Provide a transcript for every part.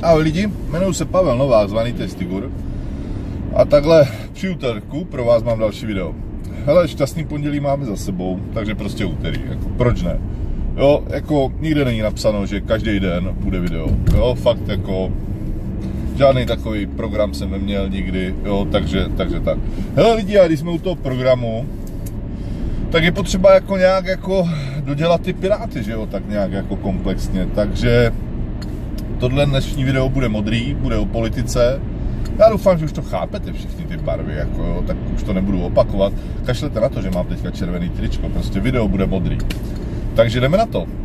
Ahoj lidi, jmenuji se Pavel Novák, zvaný Testigur. A takhle při úterku pro vás mám další video. Hele, šťastný pondělí máme za sebou, takže prostě úterý, jako proč ne? Jo, jako nikde není napsáno, že každý den bude video. Jo, fakt jako žádný takový program jsem neměl nikdy, jo, takže tak. Hele lidi, a když jsme u toho programu, tak je potřeba jako nějak jako dodělat ty Piráty, že jo, tak nějak jako komplexně, takže tohle dnešní video bude modrý, bude o politice. Já doufám, že už to chápete všichni ty barvy, jako jo, tak už to nebudu opakovat. Kašlete na to, že mám teďka červený tričko, prostě video bude modrý. Takže jdeme na to.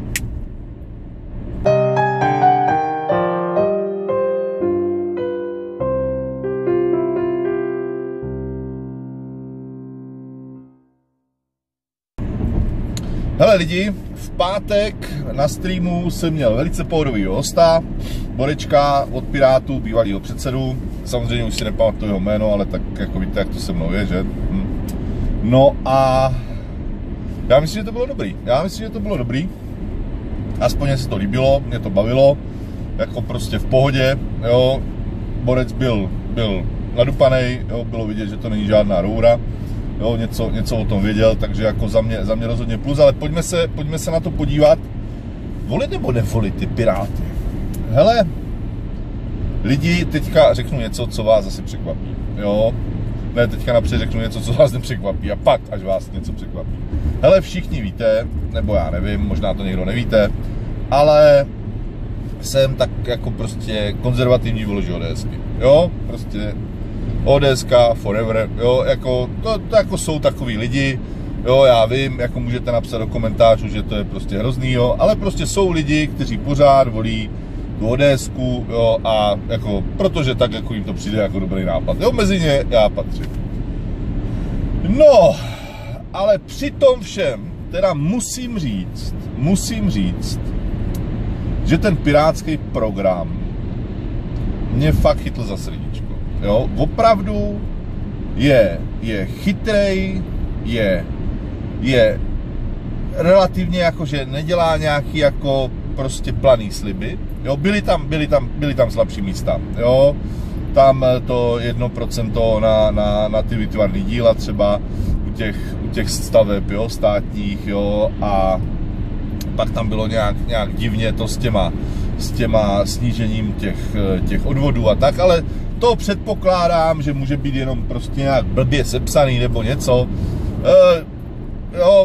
Hele lidi, v pátek na streamu jsem měl velice pohodovýho hosta, Borečka od Pirátů, bývalýho předsedu. Samozřejmě už si nepamatuju jeho jméno, ale tak jako víte, jak to se mnou je, že? No a já myslím, že to bylo dobrý. Aspoň mě se to líbilo, mě to bavilo, jako prostě v pohodě, jo. Borec byl nadupanej, jo, bylo vidět, že to není žádná roura. Jo, něco o tom věděl, takže jako za mě rozhodně plus, ale pojďme se na to podívat. Volit nebo nevolit ty Piráty? Hele, lidi, teďka řeknu něco, co vás asi překvapí, jo? Ne, teďka napřed řeknu něco, co vás nepřekvapí a pak až vás něco překvapí. Hele, všichni víte, nebo já nevím, možná to někdo nevíte, ale jsem tak jako prostě konzervativní volič ODSky, jo? Prostě ODSka forever, jo, jako, to jako jsou takový lidi, jo, já vím, jako můžete napsat do komentářů, že to je prostě hrozný, jo, ale prostě jsou lidi, kteří pořád volí tu ODSku, jo, a jako, protože tak jako jim to přijde jako dobrý nápad, jo, mezi ně já patřím. No, ale při tom všem, teda musím říct, že ten pirátský program mě fakt chytl za srdíčko. Jo, opravdu je chytrej, je relativně jako, že nedělá nějaký jako prostě planý sliby. Jo, byly tam slabší místa. Jo, tam to 1% na ty výtvarný díla třeba u těch staveb, jo, státních, jo, a pak tam bylo nějak divně to s těma snížením těch odvodů a tak, ale to předpokládám, že může být jenom prostě nějak blbě sepsaný nebo něco. Jo,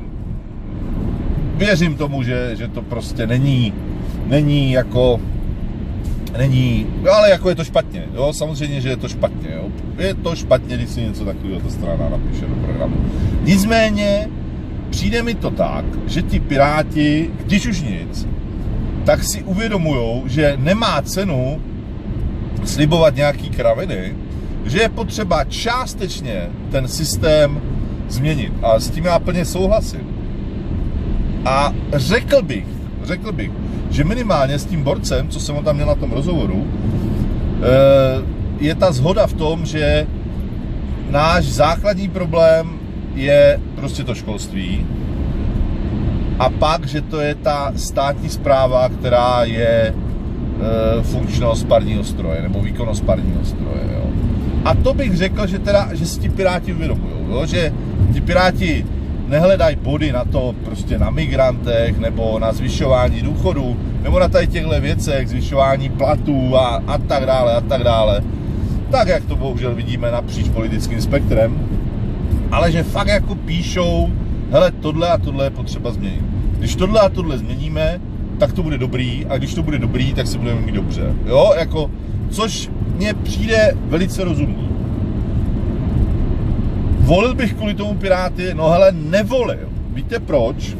věřím tomu, že to prostě není jako, ale jako je to špatně, jo, samozřejmě, že je to špatně, jo. Je to špatně, když si něco takového ta strana napíše do programu. Nicméně, přijde mi to tak, že ti Piráti, když už nic, tak si uvědomujou, že nemá cenu slibovat nějaký kraviny, že je potřeba částečně ten systém změnit. A s tím já plně souhlasím. A řekl bych, že minimálně s tím Borcem, co jsem tam měl na tom rozhovoru, je ta shoda v tom, že náš základní problém je prostě to školství a pak, že to je ta státní správa, která je funkčnost parního stroje, nebo výkonnost parního stroje, jo. A to bych řekl, že si ti Piráti uvědomujou, jo, že ti Piráti nehledají body na to, prostě na migrantech, nebo na zvyšování důchodů, nebo na tady těchto věcech, zvyšování platů a tak dále, tak jak to bohužel vidíme napříč politickým spektrem, ale že fakt jako píšou, hele, tohle a tohle je potřeba změnit. Když tohle a tohle změníme, tak to bude dobrý, a když to bude dobrý, tak se budeme mít dobře, jo, jako, což mně přijde velice rozumný. Volil bych kvůli tomu Piráty? No hele, nevolil. Víte proč?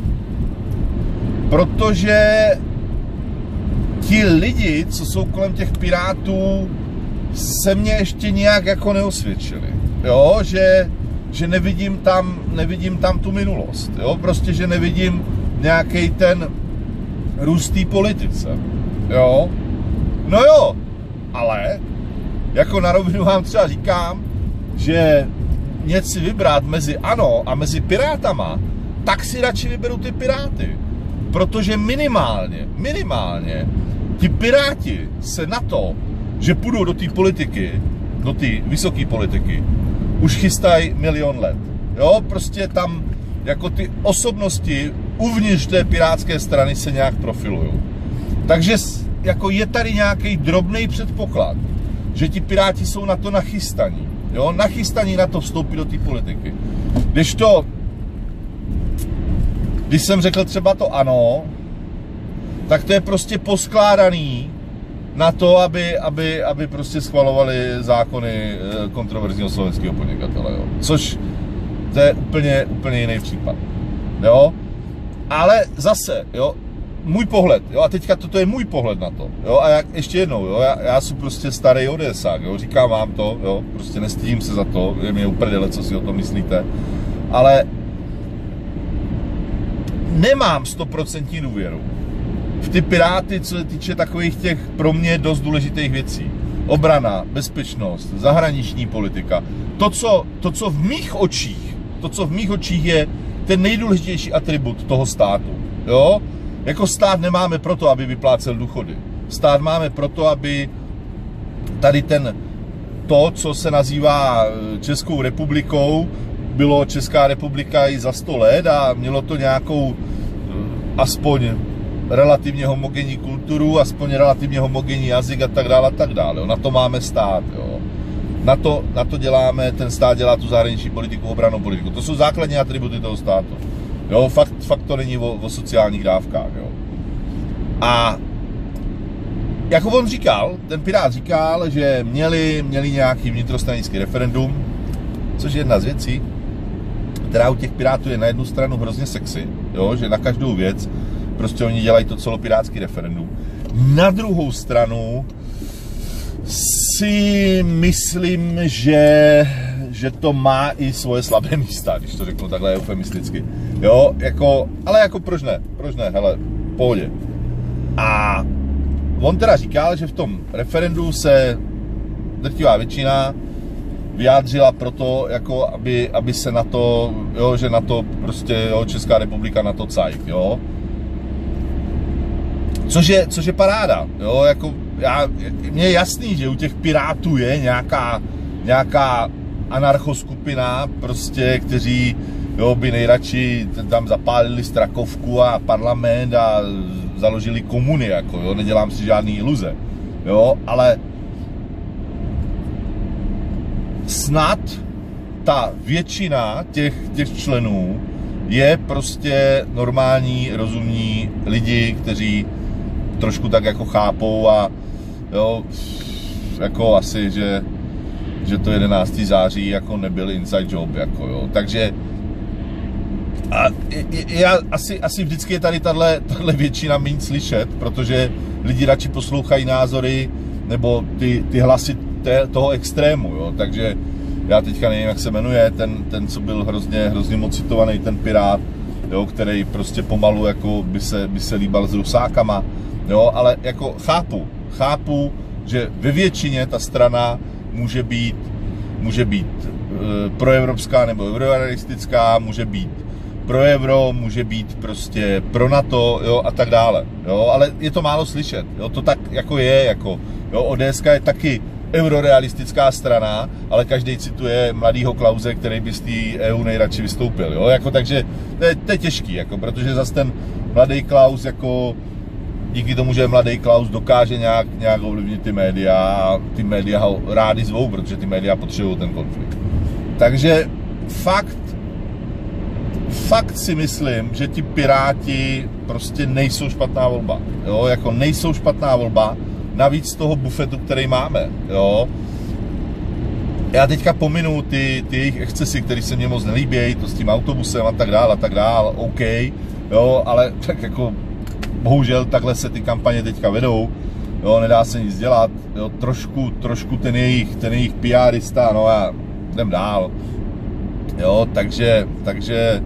Protože ti lidi, co jsou kolem těch Pirátů, se mě ještě nějak jako neosvědčili, jo, že nevidím tam tu minulost, jo, prostě, že nevidím nějaký ten růst té politice, jo, no jo, ale jako na rovinu vám třeba říkám, že něco si vybrat mezi ANO a mezi Pirátama, tak si radši vyberu ty Piráty, protože minimálně ti Piráti se na to, že půjdou do té politiky, do té vysoké politiky, už chystají milion let. Jo, prostě tam jako ty osobnosti uvnitř té pirátské strany se nějak profilují. Takže jako je tady nějaký drobný předpoklad, že ti Piráti jsou na to nachystaní. Jo, nachystaní na to vstoupit do té politiky. Když jsem řekl třeba to ANO, tak to je prostě poskládaný na to, aby prostě schvalovali zákony kontroverzního slovenského podnikatele. Jo. Což to je úplně jiný případ. Jo. Ale zase, jo, můj pohled, jo, a teďka toto je můj pohled na to, jo, a ještě jednou, jo, já jsem prostě starý odesák, jo, říkám vám to, jo, prostě nestydím se za to, je mi uprdele, co si o tom myslíte, ale nemám 100% důvěru v ty Piráty, co se týče takových těch pro mě dost důležitých věcí. Obrana, bezpečnost, zahraniční politika, to, co v mých očích je ten nejdůležitější atribut toho státu, jo. Jako stát nemáme proto, aby vyplácel důchody. Stát máme proto, aby tady to, co se nazývá Českou republikou, bylo Česká republika i za 100 let a mělo to nějakou aspoň relativně homogenní kulturu, aspoň relativně homogenní jazyk a tak dále. Jo. Na to máme stát. Jo. Na to děláme, ten stát dělá tu zahraniční politiku, obrannou politiku. To jsou základní atributy toho státu. Jo, fakt to není o sociálních dávkách, jo. A jako on říkal, ten Pirát říkal, že měli nějaký vnitrostranický referendum, což je jedna z věcí, která u těch Pirátů je na jednu stranu hrozně sexy, jo, že na každou věc prostě oni dělají to celopirátský referendum. Na druhou stranu si myslím, že to má i svoje slabé místa, když to řeknu takhle eufemisticky. Jo, ale proč ne, hele, pohodě. A on teda říkal, že v tom referendu se drtivá většina vyjádřila proto, jako aby se na to, jo, že na prostě, jo, Česká republika na to cajk, jo. Což je paráda, jo, jako mně je jasný, že u těch Pirátů je nějaká anarchoskupina, prostě, kteří, jo, by nejradši tam zapálili Strakovku a parlament a založili komuny, jako, jo, nedělám si žádný iluze, jo, ale snad ta většina těch členů je prostě normální, rozumní lidi, kteří trošku tak jako chápou a jo, jako asi, že to 11. září jako nebyl inside job, jako jo, takže a asi vždycky je tady tahle většina méně slyšet, protože lidi radši poslouchají názory nebo ty hlasy toho extrému, jo, takže já teďka nevím, jak se jmenuje, ten co byl hrozně moc citovaný, ten Pirát, jo, který prostě pomalu jako by se líbal s Rusákama, jo, ale jako chápu, že ve většině ta strana může být proevropská nebo eurorealistická, může být pro euro, může být prostě pro NATO, jo, a tak dále, jo, ale je to málo slyšet, jo, to tak jako je, jako, jo, ODS je taky eurorealistická strana, ale každý cituje mladýho Klause, který by z té EU nejradši vystoupil, jo, jako, takže to je těžký, jako, protože zase ten mladý Klaus, jako, díky tomu, že mladý Klaus dokáže nějak ovlivnit ty média a ty média ho rádi zvou, protože ty média potřebují ten konflikt. Takže fakt si myslím, že ti Piráti prostě nejsou špatná volba, jo, jako nejsou špatná volba, navíc z toho bufetu, který máme, jo. Já teďka pominu ty jejich excesy, které se mně moc nelíbějí, to s tím autobusem a tak dál, OK, jo, ale tak jako bohužel takhle se ty kampaně teďka vedou, jo, nedá se nic dělat, jo, trošku ten jejich PRista, no a jdem dál, jo, takže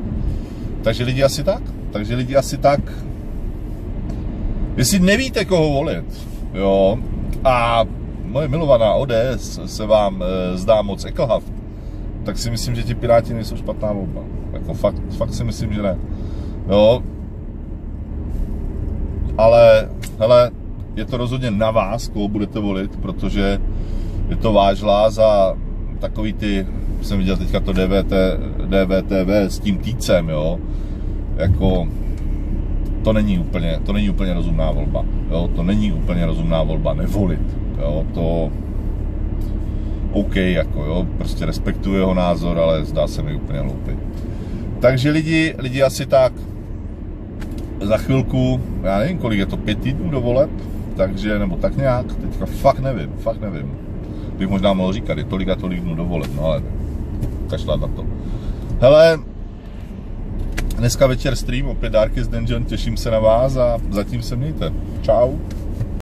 lidi asi tak, jestli nevíte, koho volit, jo, a moje milovaná ODS se vám zdá moc ekelhaft, tak si myslím, že ti Piráti nejsou špatná volba, jako fakt si myslím, že ne, jo. Ale, hele, je to rozhodně na vás, koho budete volit, protože je to váš hlas a takový ty, jsem viděl teďka to DVTV s tím týcem, jo, jako to není úplně rozumná volba, jo, to není úplně rozumná volba nevolit, jo, to OK, jako jo, prostě respektuju jeho názor, ale zdá se mi úplně hloupý. Takže lidi asi tak za chvilku, já nevím, kolik je to, 5 týdnů do voleb, takže, nebo tak nějak, teďka fakt nevím. Bych možná mohl říkat, je tolik a tolik dnů do voleb, no ale kašlat na to. Hele, dneska večer stream, opět Darkest Dungeon, těším se na vás a zatím se mějte. Čau.